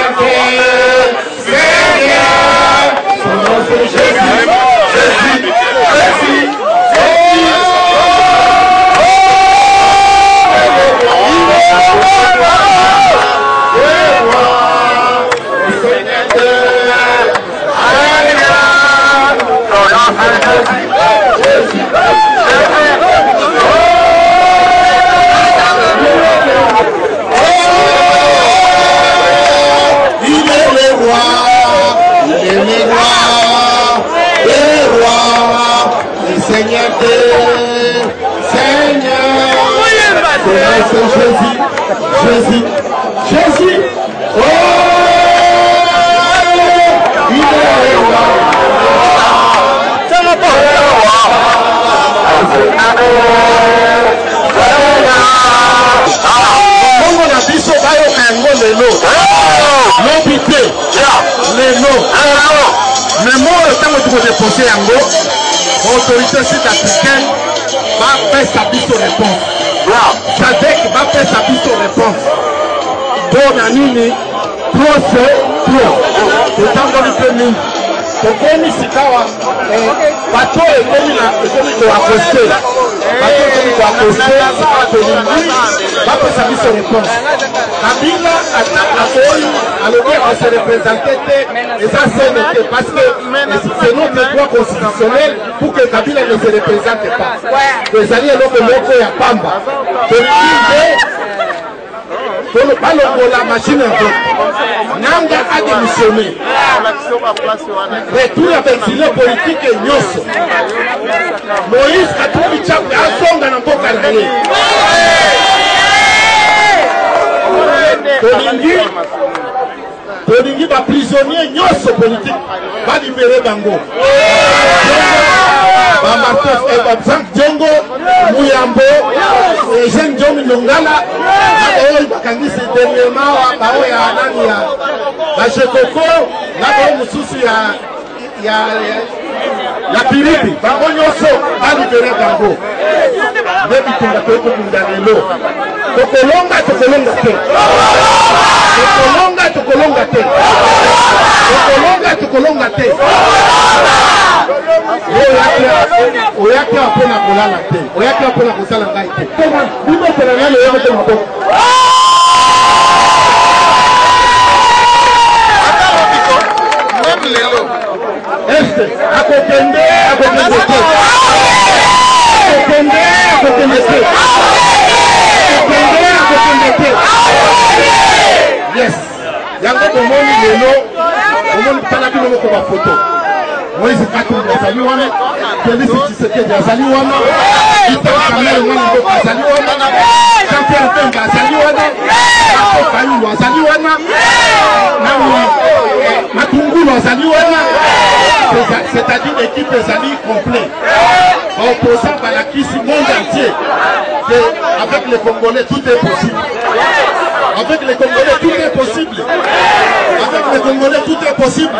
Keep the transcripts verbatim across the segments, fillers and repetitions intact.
Seigneur, Seigneur, son nom c'est Jésus, Jésus, Jésus, Jésus. Seigneur, Seigneur, c'est Jésus, Jésus, Jésus, oh, il est le roi. Comment la biso bayo kango lelo, l'obité, lelo, mais moi le temps où tu peux déposer yango. L'autorité sud-africaine va faire sa biso réponse. Sadek va faire sa biso réponse. Pour Nanini, trop c'est trop. C'est tant qu'on peut nous. Pour qu'on y sikawa, bateau est comme il a accosté. Bateau est comme il a accosté, va faire sa biso réponse. Kabila attaque à Oyi, à l'objet de se représenter, et ça c'est noté parce que c'est notre droit constitutionnel pour que Kabila ne se représente pas. Les alliés l'ont montré à Pamba. Pour ne pas le la machine en fait. Nanga a démissionné. Retour avec l'exilé politique et Nyoso. Moïse a tout mis à son dans notre carrière. Tolingi, Tolingi va prisonnier Nyoso politique, va libérer Bango. Ba Marcos et ba Frank Djongo, Muyambo, et Jean John Longala, Nabo Bakangi c'est dernièrement à Bao ya Anani ya Bachekoko, Nabo Mususu ya ya ya Piripi, Bango Nyoso va libérer Bango. Depuis qu'on a fait tout le monde. Tokolonga, tokolonga te. Tokolonga, tokolonga te. Tokolonga, tokolonga te. Oyaki apona kolala te. Oyaki apona kosala ngai te. Comment? Bino pela na leyo te mako. Même lelo. Est akokende, akokende te. Akokende, akokende te. Yes. Yango komoni lelo, komoni tala bino moko ba photo. Moïse Katumbi azali wana, Félix Tshisekedi azali wana, Ita Kamel Ngani Mboka azali wana, Jean-Pierre Bemba azali wana, Marco Fayulu azali wana, Namu Matungulu azali wana. C'est-à-dire l'équipe ezali complet. Opposant à la crise du monde entier. Avec les Congolais, tout est possible. Avec les Congolais, tout est possible. Avec les Congolais, tout est possible.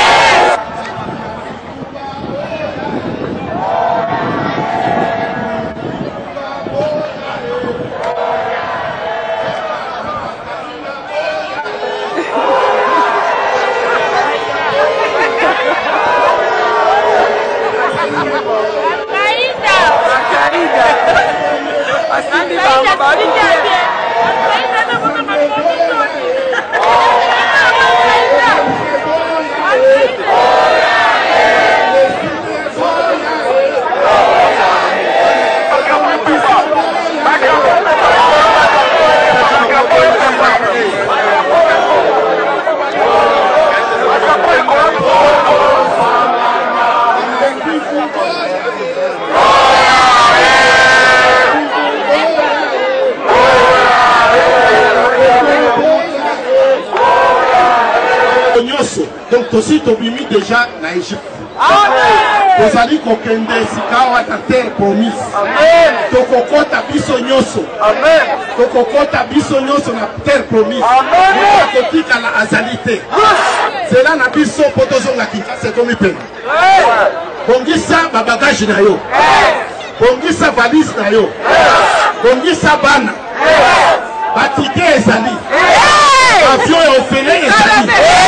Donc aussi Tobimi déjà na Égypte. Vous allez kokende sikawa ta terre promise. Tokokota biso nyoso. Tokokota biso nyoso na terre promise. Tokotika la azalité. C'est là na biso potozonga kika c'est comme peine. Bongisa ba bagage na yo. Bongisa valise na yo. Bongisa bana. Batike ezali. avion et orphelin et Zali.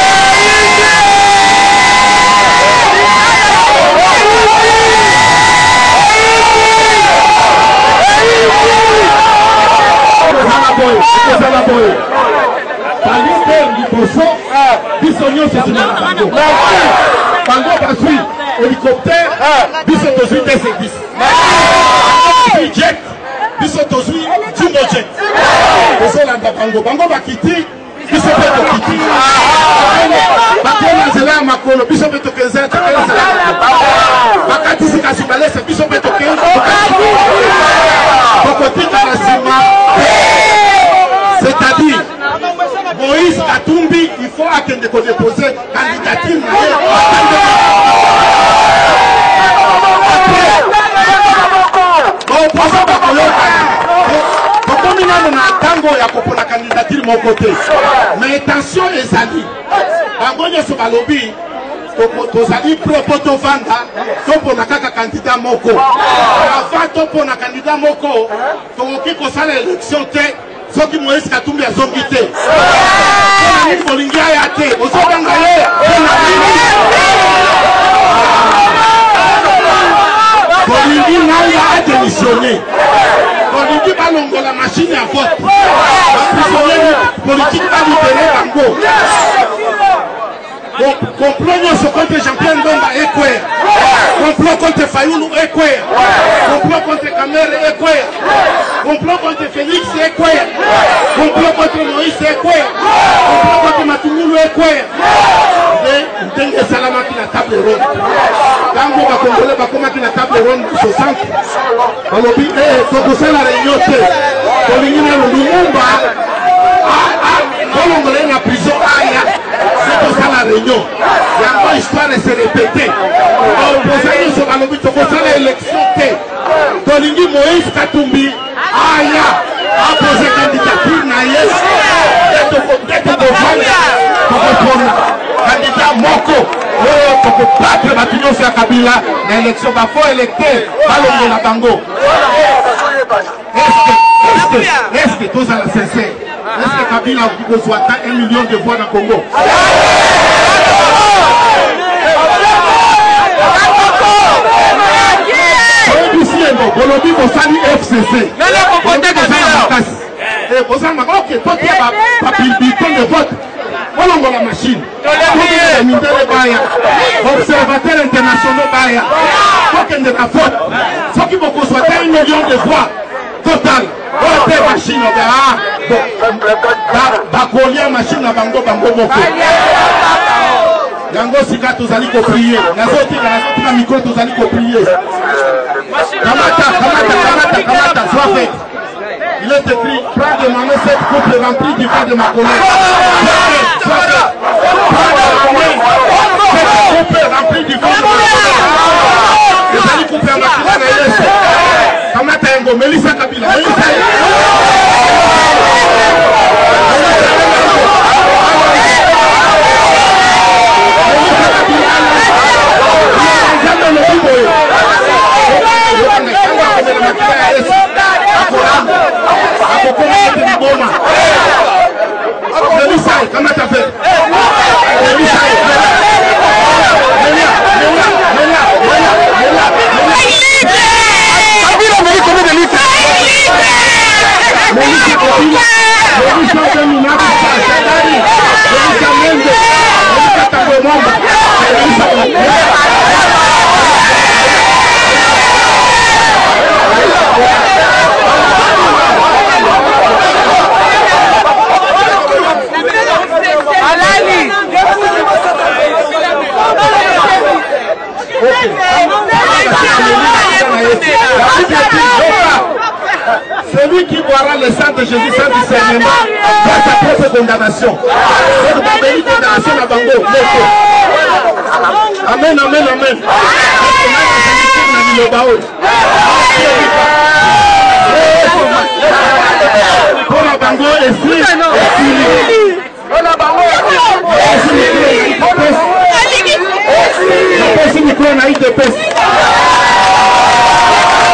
Bango basui hélicoptère, biso tozui T C dix. Bango jet, biso tozui Jumbo jet. Tozolanda bango, bango bakiti, biso pe tokiti. Bakona nzela ya makolo, biso pe tokenza tokenza nzela ya makolo. Bakatisi kasi balese, biso pe tokenza tokotika na nsima. C'est-à-dire, Moïse Katumbi, il faut attendre qu'on dépose candidature. La candidature mon côté. Mais attention les alliés. Bangonya sur Balobi, tozali propoto vanda, topo na kaka candidat moko. Avant topo na candidat moko, tokoki kosala élection te. Soki Moïse Katumbi a zongi te. Ni kolingi aya te. Ozobanga ye. Kolingi nanga a démissionné. Kolingi balongo la machine à vote. Prisonnier politique pas libéré bango. Complot nyonso contre Jean-Pierre Ndomba Ekwe. Complot contre Fayoulou Ekwe. Complot contre Kamere Ekwe. Complot contre Félix Ekwe. Complot contre Moïse Ekwe. Complot contre Matungulu Ekwe. Ndenge salamaki na table ronde. Tango bakongole bakomaki na table ronde soixante. Balobi eh tokosala réunion te. Kolingi na Lumumba. Kolongole na prison aya. C'est la réunion. Il y a une histoire de se répéter. Opposé sur la lobby, on a l'élection. Tolingi Moïse Katumbi, Aya, a posé candidature Naïs. Candidat Moko. Pour battre la Pignon sur Kabila, l'élection va faut électer. Ballon de la Bango. Est-ce que, est-ce que, tous à la sincère? Est-ce que Kabila a besoin un million de voix dans le Congo? Bolobi Bosani F C C. Ok, toi tu as pas bulletin de vote. Voilà la machine. Observateur international Baya. Faut qu'il y ait la vote. Faut qu'il y ait un million de voix. Total. Oh, t'es machine. Bakolia machine na bango bango moko. Yango sika tozali ko prier. Nazoti na micro tozali ko prier. Kamata, kamata, kamata, kamata, sois fait. Il est écrit, prends de ma main cette coupe remplie du vin de ma colère. Sois fait. Prends de ma main cette coupe remplie du vin de ma colère. Les allez couper à ma colère. Kamata Yango, Melissa Kabila, Melissa comment t'as fait? Celui qui boira le sang de Jésus sans discernement va sa propre condamnation. C'est une bénie condamnation à Bango. Amen, amen, amen. Pour la Bango est fini. Esse microfone aí depois.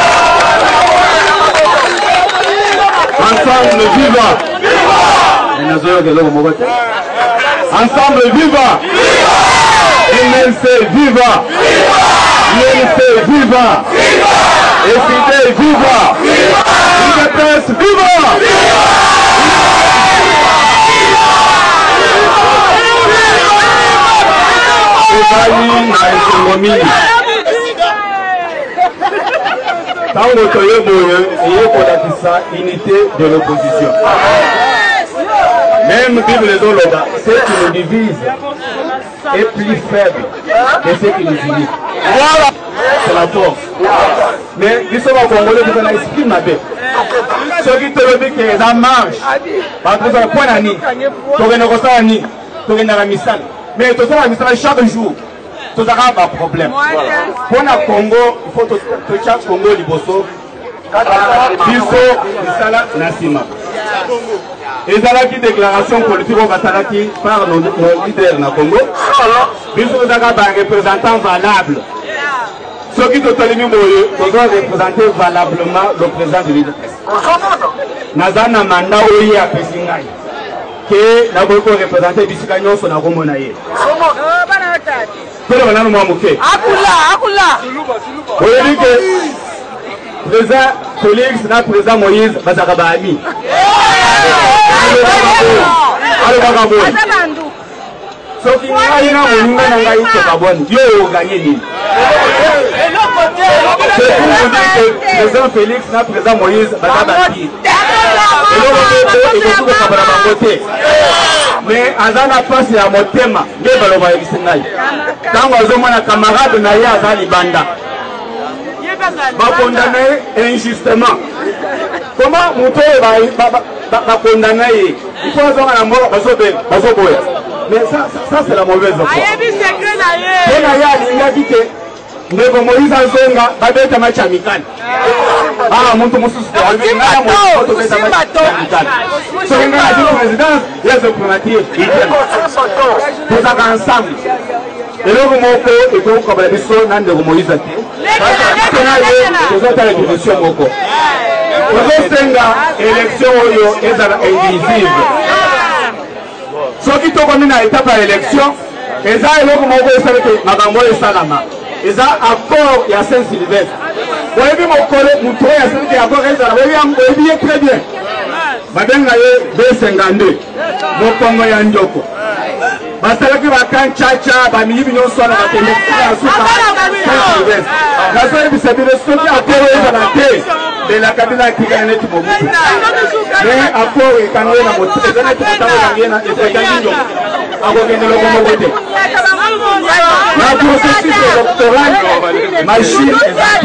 Ensemble, viva! Ensemble, viva! U N C, viva! U N C, viva! S I D, viva! U D P S, viva! Tango toye boye et pour la unité de l'opposition. Même Bible les Oloba, ce qui nous divise est plus faible que ce qui nous unit. Voilà, c'est la force. Mais ils sont en Congolais, ils ont un esprit mauvais. Ceux qui te le disent que ça marche, parce que c'est un point d'année. Tu as un ressenti, tu as un missal. Mais tu as un missal chaque jour. Tout ça a un problème. Pour le Congo, il faut que chaque Congo liboso. Biso, Misala, Nassima. Et ça là qui déclaration politique au Batalaki par nos leaders dans le Congo. Biso, ça a un représentant valable. Ceux qui sont les mêmes, ils doivent représenter valablement le président de l'I D P S. Nazana Manda Oye à Pessingaï. Que n'a pas représenté Bissikagnon sur la Romonaïe. Akula, Akula. Vous voyez que le président Félix, le président Moïse, Bazarabami. Allez, Bagabo. Ce qui n'a rien à voir avec le Gabon, Dieu a gagné. C'est pour vous dire que le président Félix, le président Moïse, Bazarabami. Et l'autre, il faut tout le monde. Mais Azana passe à mon thème, mais Baloba Sengai. Quand on a un camarade Naya Azali Banda, va condamner injustement. Comment Mouto va condamner? Il faut avoir un mort, mais ça, ça c'est la mauvaise option. Naya il a dit que Ndeko Moïse Azonga va être un match amical. Ah, mon tour, mon souci. C'est une présidence, il y a ce primature. Nous avons ensemble. Et là, vous m'avez dit que vous avez dit que vous avez dit que vous avez dit que vous avez dit que vous avez dit élection inclusive. Ce qui est comme une étape à l'élection, et ça, il y a un salama. Et ça, accord, il y a Saint-Sylvestre. Vous avez vu mon collègue, mon toit, il y a accord, il y a très bien. Madame Naye, B cinquante-deux. Mon Congo Yandoko. Basalaki Bakan Tchacha, Bamili Bignon Soir, la Saint-Sylvestre. La soirée du Sabine, ce qui a coré dans la tête de la cabine qui gagne tout le monde. Mais accord, il y a un autre, il y a un autre, il y a un autre, la processus électoral, machine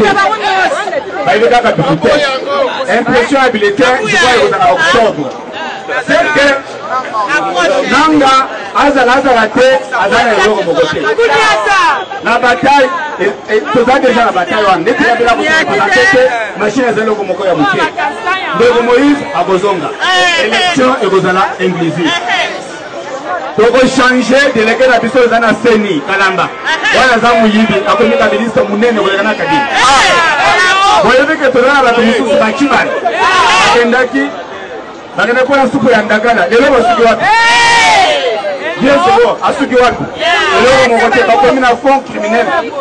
est impression habilitaire, je vois en octobre. C'est que Nanga, Azala Azalate, Azala est au côté. La bataille, tout ça déjà la bataille, on est déjà là pour présenter machine Azala au côté. De Moïse à Bozonga. Élection et Bozala inclusive. Donc changer délégué la biso zana seni kalamba wana za muyibi akomika ministre munene kolekana kadi boye bike tolana la mususu bakibani akendaki bakene kwa supu ya ndagala lelo basuki wapi bien c'est bon asuki wapi lelo mo kote bakomi na fond criminel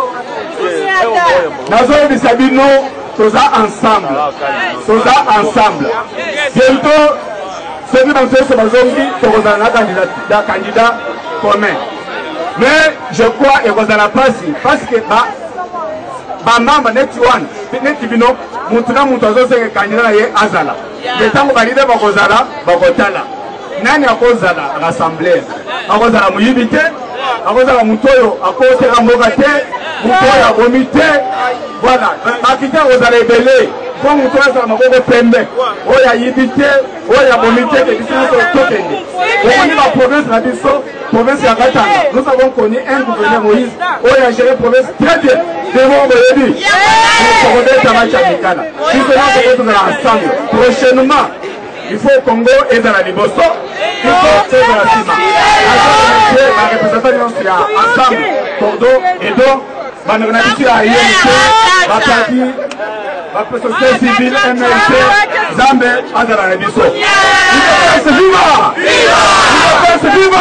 nazo bisabino toza ensemble toza ensemble bientôt. Ceux qui ont fait ce bazongi, c'est un candidat commun. Mais je crois que vous allez passer parce que ma maman n'est pas net vino, moutuna moutazo c'est candidat est azala. Les temps où valide bakozala, bakotala. Nani akozala rassemblée, akozala muyibité, akozala mutoyo, akozala mogate, mutoyo comité. Voilà, makita akozala belé. Quand vous trouvez ça, vous avez pembe. Oh, il y a yibité, oh, il y a bonité, et puis c'est notre tokende. On connaît la province, la biso, province de Katanga. Nous avons connu un gouverneur Moïse, oh, il a géré la province très bien. Devant le début. Nous avons des tamaches amicales. Si c'est là que nous sommes ensemble, prochainement, il faut au Congo et dans la Liboso, il faut et dans la Sima. La représentation est ensemble, Cordo et donc, on a dit à I N C, la partie. la société civile M L C, Zambe, Azara et Bisso. Viva! Viva! Viva! Viva!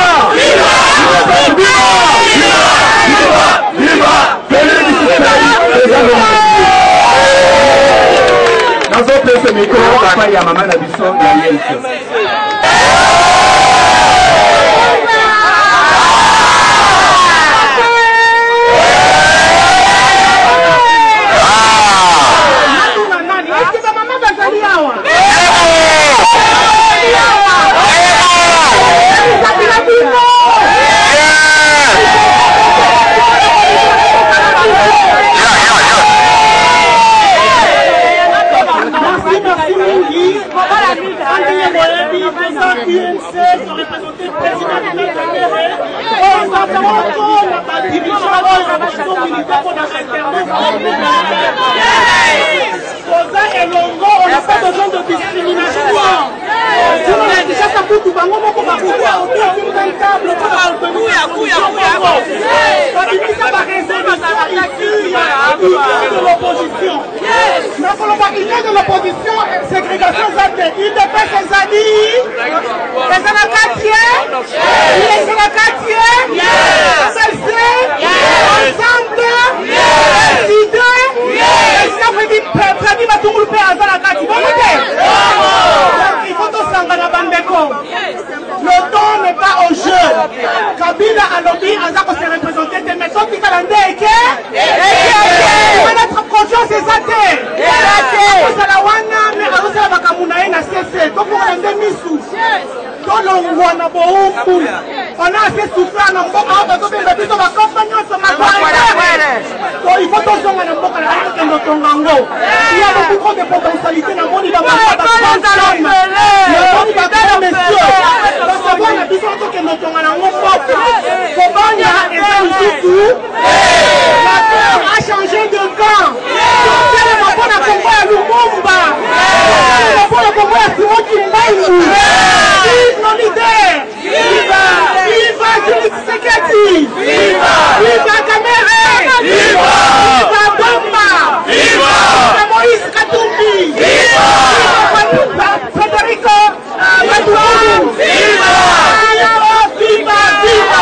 Viva! Viva! Dans notre micro, papa et maman na Bisso, ya Yelso. On n'a pas besoin de discrimination. Si on a déjà ça pour tout le monde, on va pouvoir obtenir un câble pour obtenir de l'opposition. Il y a de l'opposition, ségrégation zadée. Il dépêche les amis, les anacatiens, les anacatiens, les ensemble, les idées, prédit ma tour le père à Zanakati. Il faut tout s'engager à Bandeko. Le temps n'est pas au jeu. Kabila a lobby, Azako s'est représenté des méthodes qui calendent et qui notre confiance est zatée. C'est la wana, mais alors c'est la Bakamunae na C C. Donc on a des missous. Dans le wana bohumbu. On a assez souffert dans le mboka, on a besoin de plutôt ma compagnon sur ma donc il faut tous dans le mboka la de notre Tongango. Il y a beaucoup trop de potentialités dans le monde. Il va pas de le monde va pas messieurs. Parce que on a besoin de que notre Tongango porte. Kobanya et Zanzitou. La peur a changé de camp. C'est le moment de Congo à Lumumba. C'est le moment de Congo à Simon Kimbangu. Vive nos leaders. Viva! Viva Julie Tshisekedi! Viva! Viva Kamere! Viva! Viva Bomba! Viva! Viva Moïse Katumbi! Viva! Viva Federico Maduaru! Viva! Viva! Viva! Viva!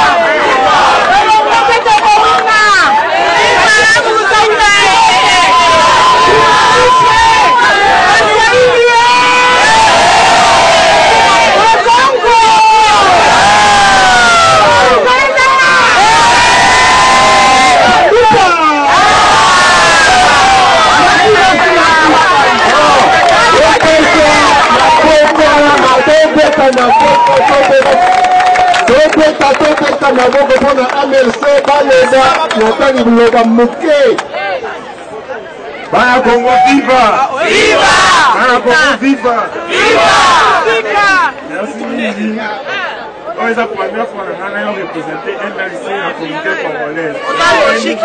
Bana Congo viva! Viva! Bana Congo viva! Viva! Merci Lili. On est la première fois que nous avons représenté M L C en communauté congolaise. On a logique.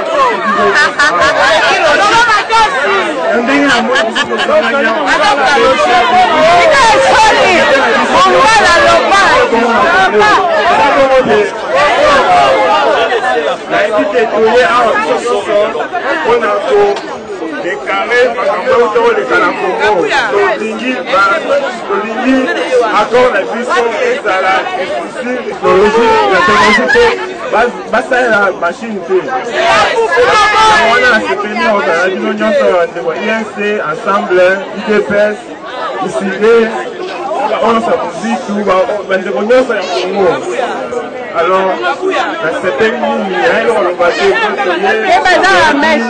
déclaré makambo le Congo. Tolingi tolingi accord na biso ezala difficile technologie la technologie basa la machine te. On a soutenu on a dit l'union de I N C ensemble I D P S ici on s'appuie tout va de connaissance en Congo. Alors c'est une ligne on va dire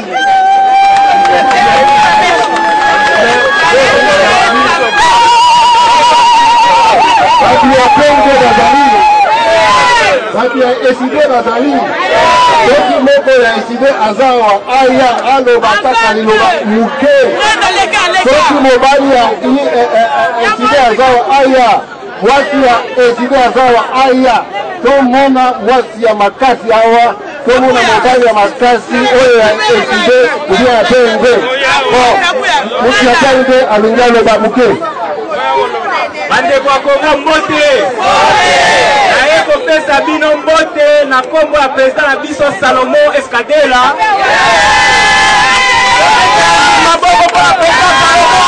Bati ya eside bazali Bati moko ya eside azawa aya alo bataka liloba muke Bati mobali ya eside azawa aya Wasi ya eside azawa aya Tomona wasi ya makasi awa Tomona mobali ya makasi Oye ya eside Udia ya penge Musi ya penge alinga loba muke Bande kwa Kongo mbote Naye kopesa bino mbote na kombo ya president na biso Salomo Eskadela maboko pour la présidence Salomon.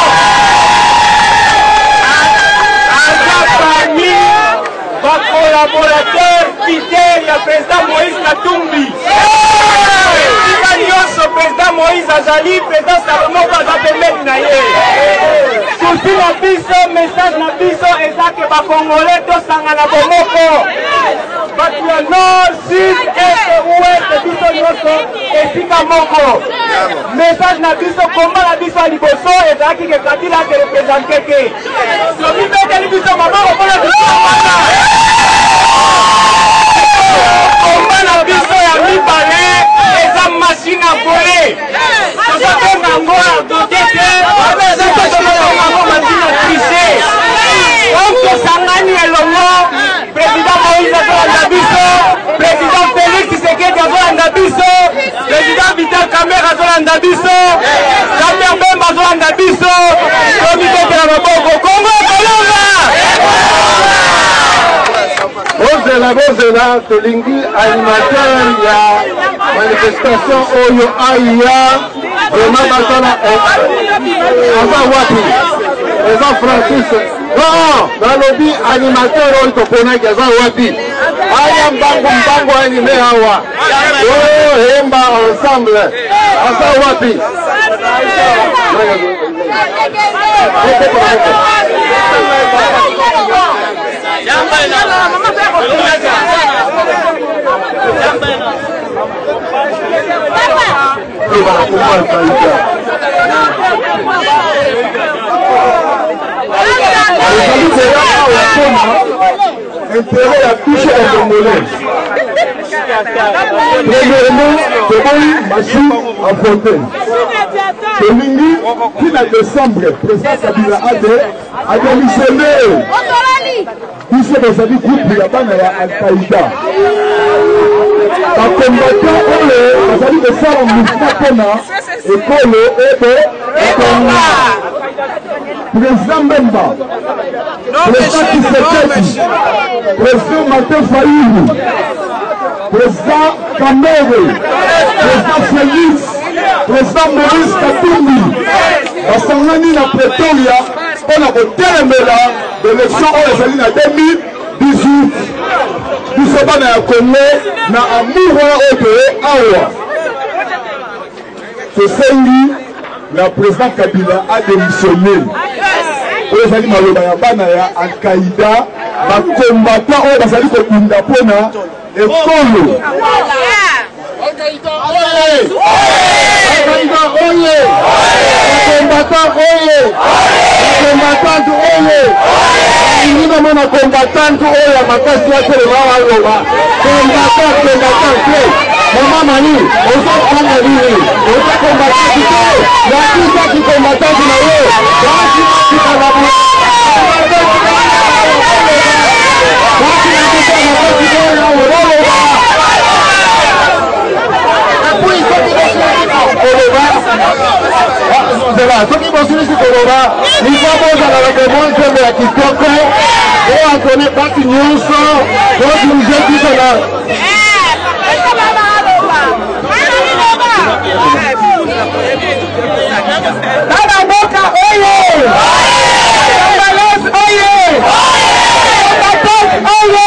Parmi va collaborateur fidèle ya président Moïse Katumbi. Esika nyonso président Moïse azali, président Salomon aza pembeni na ye. Souci na biso, message na biso eza ke bakongolais tosangana bomoko. Bato ya nord, sud, est, ouest, biso nyonso esika moko. Message na biso, komba na biso ya liboso ezalaki ke Kabila ke représente ke. Soki beteli biso maboko mpona biso wana. Komba na biso ya mibale eza machine à voler. Tozobenga yango ardoke te, tozobenga yango machine à tricher. Donc tosangani elongo, président Moïse azolanda biso, président Félix Tshisekedi azolanda biso, président Vital Kamerhe azolanda biso, Jean-Pierre Bemba azolanda biso, tomibetela maboko Kongo ekolonga. Bozela bozela tolingi animateur ya manifestation oyo aya vraiment basala aza wapi eza Francis non nalobi animateur oyo toponaki aza wapi aya mbango mbango anime awa oyo eyemba ensemble aza wapi intérêt ya touche ya congolais. Premièrement, toboyi machine à voter. Tolingi kila décembre, président Kabila ade ademissionné. Biso bazali groupe ya bana ya Al-Qaïda. Bakombatant oyo bazali kosala mouvement mpona ekolo ebe ekonga. Président Bemba, président Tshisekedi, président Martin Fayulu, président Kamerhe, président Félix, président Moïse Katumbi, basangani na Pretoria mpona kotelemela d'élection oyo ezali na deux mille dix-huit. Biso bana ya Congo na amour wana oyo toye awa tosengi na président Kabila adémissionné. Oyo ezali maloba ya bana ya Al-Qaïda bakombatant oyo bazali kobunda mpona ekolo. Al-Qaïda oye! Al-Qaïda oye! Bakombatant oye! Bakombatant oye! Inina mona combattant oyo ya makasi ya telema waloba. Combattant, combattant te! Mama mani, ozo kanga nini? Ozo combattant te! Yakisa ki combattant na yo! Basi basi kalabu! Basi basi kalabu! soki bosilisi koloba ifo bozala bakomwa nzembo ya kitoko po akone pasi nyonso todirige biso na tana mboka oyo Congolais oyo Congolais oyo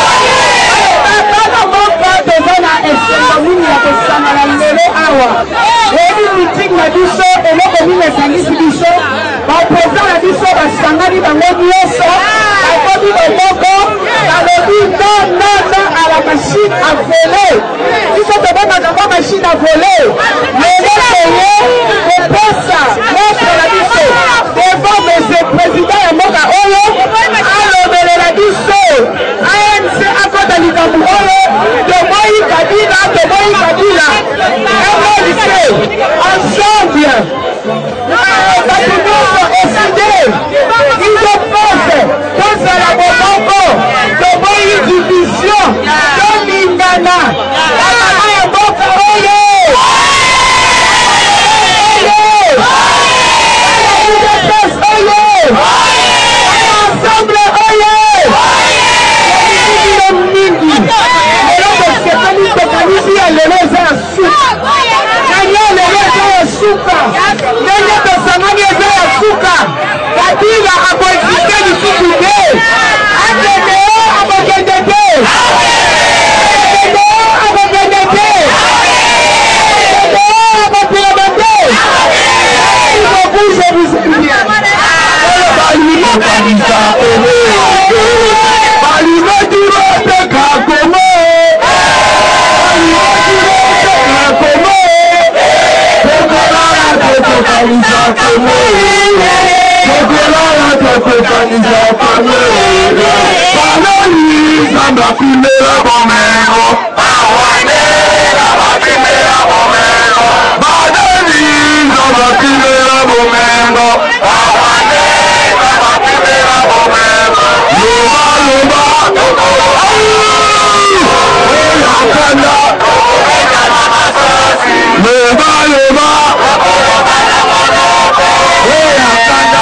tana mboka toza na esengo nini ya kosangana lelo awa ebi meeting na biso eloko nini esangisi biso baopesa na biso basangani bango nyonso bakomi loboko balobi non non non à la machine à voler biso tobengaka mwa machine à voler lelo toye kopesa notre na biso devant monsieur président ya mboka oyo alobelela biso A N C akota likambo oyo toboyi Kabila toboyi Kabila ekolise ensemble bato nyonso eside izo pose tozala boboko toboyi division tolingana bakama ya mboka oyo kabila akoexiste lisusu te akende o akokende te akende o akokende te akende o akopilama te ibokuse bisikia balimokanisa kome balimotiboteka kome balimotiboteka kome tokolala tokokanisa kome tokolala tokokanisa kome bananisa bapimela bomengo bawanela bapimela bomengo bananisa bapimela bomengo bawanela bapimela bomengo loba loba oyakanda loba loba oyakanda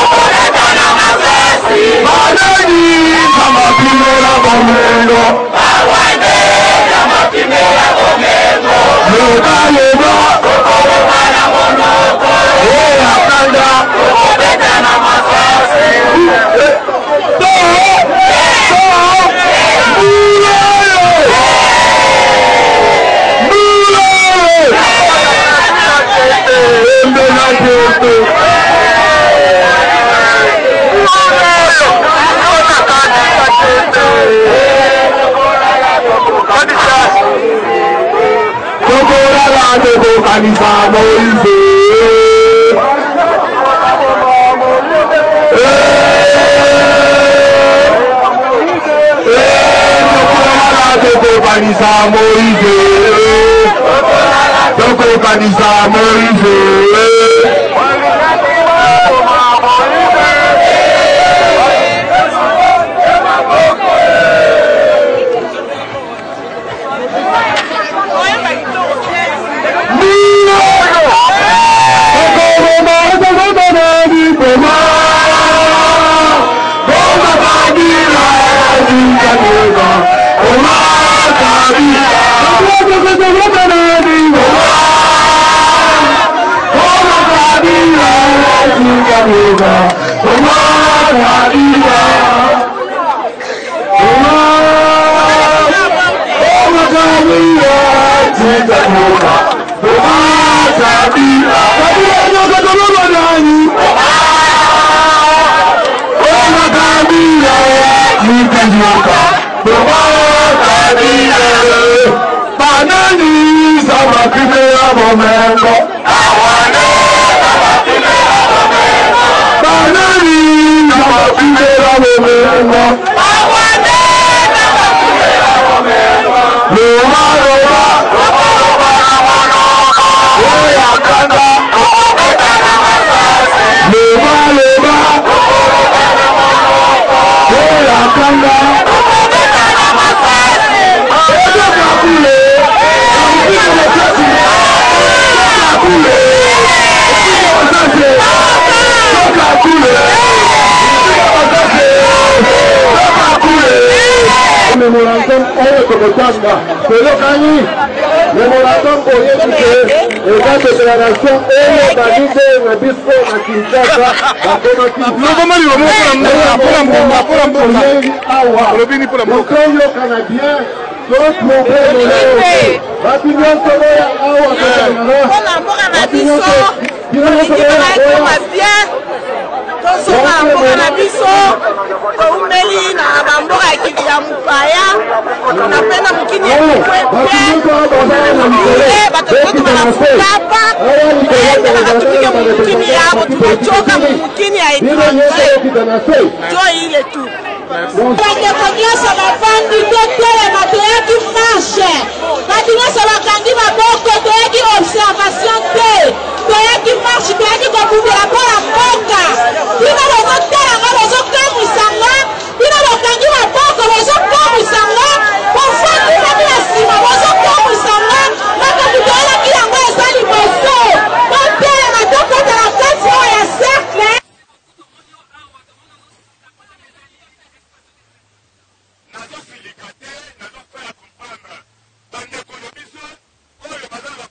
bananisa bapimela bomengo bawanela bapimela bomengo loba loba oyakanda Kanisa Moise Kanisa Moise Toko Kanisa Moise memorandum oyo tokotanga toyokani memorandum oyebike eza déclaration oyo balide na biso na Kinshasa bakomakioyokana bien toprobleme bato nyonso oyo awa bato nyonso tosoka mboka na biso toumeli na bamboka ya kili ya mupaya na pena mokini ekwete bato totuka na futapa ete bakatumike mokini yabo tukocoka mokini ya étranger to ile tu bandeko nyonso bafandi totelema toyaki marche bato nyonso bakangi maboko toyaki observation te toyaki marche toyaki kobumbela mpona mboka bino bozotelanga bozokamwisanga bino bokangi maboko bozokamwisanga bofandi nani na nsima bozokamwisanga makambo toyelaki yango eza liboso totelema tokota na kati oyo ya cercle.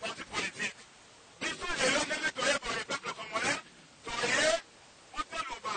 Biso lelo ndenge toye boye peuple congolais toye otaloba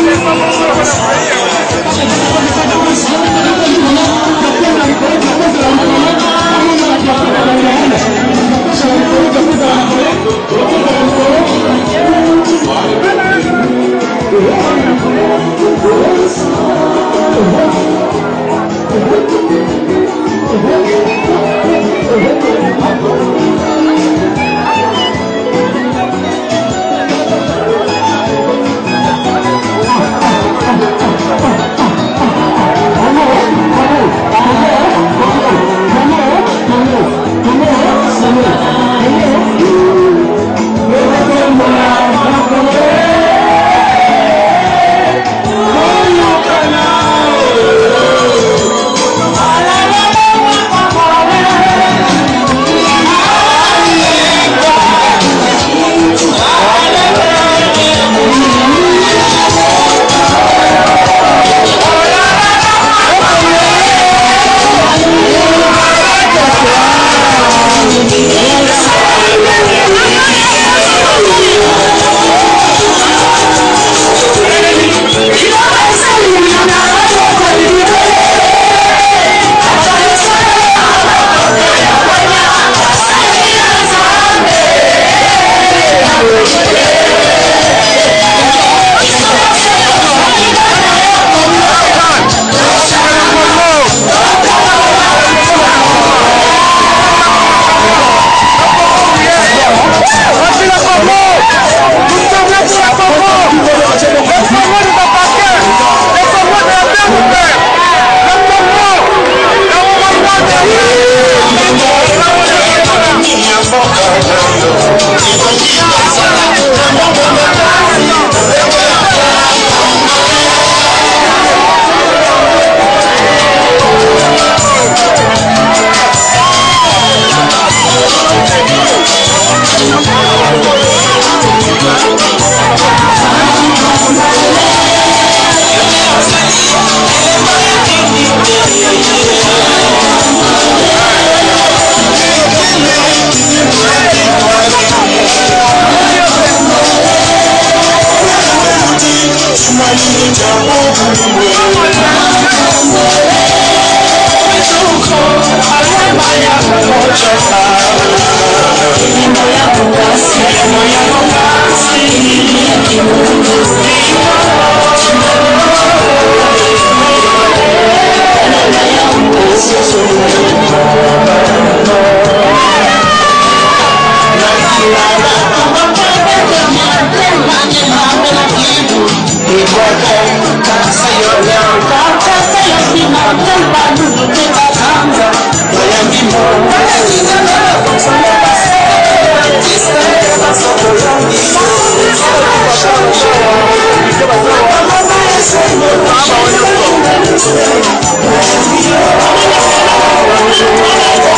Thank you.